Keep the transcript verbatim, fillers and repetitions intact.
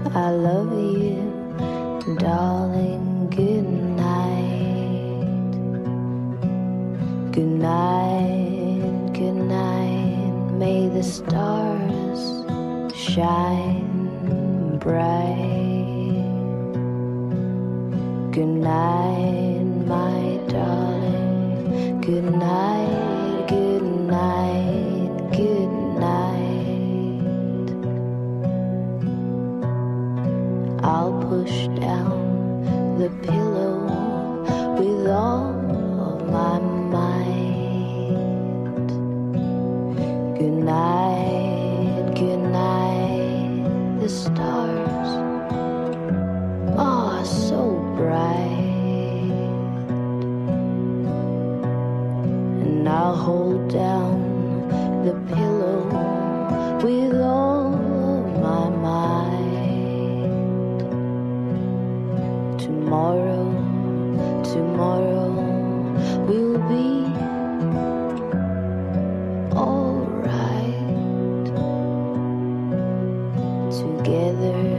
I love you, darling. Good night. Good night, good night. May the stars shine bright. Good night, my darling. Good night, good night, good night. I'll push down the pillow with all of my might. Good night, good night. The stars are so bright, and I'll hold down the pillow with all of my might. Tomorrow, tomorrow will be alright. Together